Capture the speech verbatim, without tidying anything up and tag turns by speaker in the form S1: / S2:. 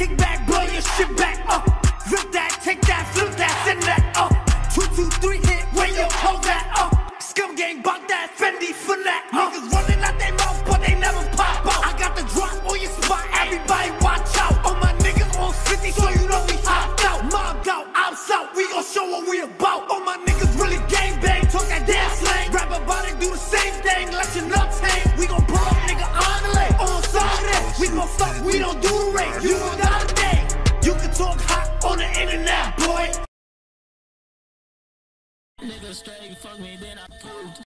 S1: kick back, blow your shit back, uh. Rip that, take that, flip that, send that, uh. Two, two, three hit, where you hold that, uh. Scum gang, bought that, Fendi for that, uh. Niggas running out their mouth, but they never pop out. I got the drop on your spot, everybody watch out. All my niggas on fifty, so you know we hopped out. Mobbed out, I'm out, we gon' show what we about. All my niggas really gang bang, talk that damn slang. Rap about it, do the same thing, let your nuts hang. We gon' pull up, nigga, on the leg, on some of this. We gon' fuck, we don't do the race, you gon' got a day. You can talk hot on the internet, boy.
S2: Nigga straight fuck me, then I proved.